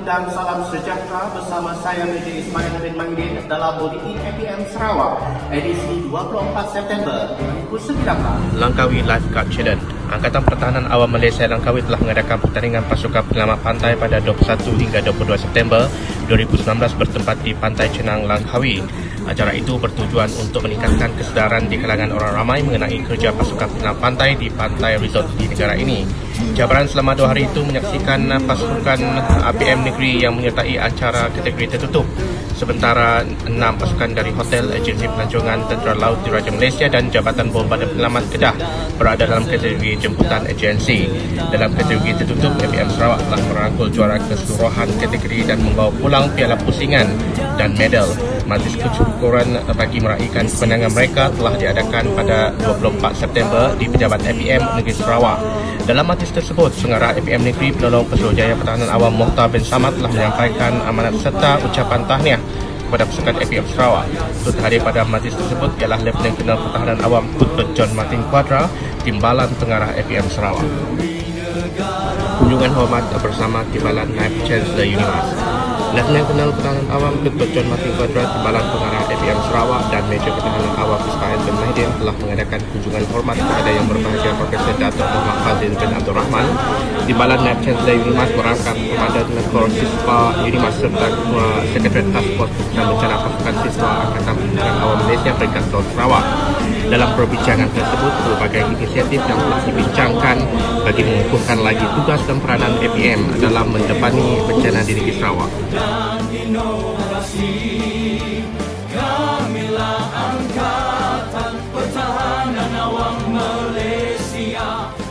dan salam sejahtera bersama saya Major Ismail bin Mahidin dalam Buletin APM Sarawak edisi 24 September 2019. Langkawi Lifeguard Challenge. Angkatan Pertahanan Awam Malaysia Langkawi telah mengadakan pertandingan pasukan penyelamat pantai pada 21 hingga 22 September 2019 bertempat di Pantai Cenang, Langkawi. Acara itu bertujuan untuk meningkatkan kesedaran di kalangan orang ramai mengenai kerja pasukan penyelamat pantai di pantai resort di negara ini. Cabaran selama 2 hari itu menyaksikan pasukan APM negeri yang menyertai acara kategori tertutup. Sementara 6 pasukan dari Hotel Agensi Pelancongan Tentera Laut Diraja Malaysia dan Jabatan Bombarder Penyelamat Kedah berada dalam kategori jemputan agensi. Dalam kategori tertutup, APM Sarawak telah merangkul juara keseluruhan kategori dan membawa pulang piala pusingan dan medal. Majlis kesyukuran bagi meraihkan kemenangan mereka telah diadakan pada 24 September di Pejabat APM Negeri Sarawak. Dalam majlis tersebut, Pengarah APM Negeri Penolong Pesuruhjaya Pertahanan Awam Mohtar bin Samad telah menyampaikan amanat serta ucapan tahniah kepada pasukan APM Sarawak. Turut hadir pada majlis tersebut ialah Lieutenant Colonel Pertahanan Awam Kutbet John Martin Quadra, Timbalan Pengarah APM Sarawak. Kunjungan hormat bersama Timbalan Naib Chancellor Unimas. Lieutenant Colonel Pertahanan Awam Kutbet John Martin Quadra, Timbalan Pengarah APM Sarawak dan Major Pertahanan Awam Ismail bin Mahidin telah mengadakan kunjungan hormat kepada Yang Berbahagia Profesor Dato' Muhammad Fazil bin Abdul Rahman. Timbalan Naib Chancellor Unimas merangkap Komandan Kor Siswa Unimas serta Ketua Sekretariat Task Force Keputusan Bencana Pasukan Siswa Angkatan Pertahanan Awam Malaysia Peringkat Tahun Sarawak. Dalam perbincangan tersebut, berbagai inisiatif yang telah dibincangkan bagi mengukuhkan lagi tugas dan peranan APM dalam mendepani bencana di negeri Sarawak. Kamilah Angkatan Pertahanan Awam Malaysia.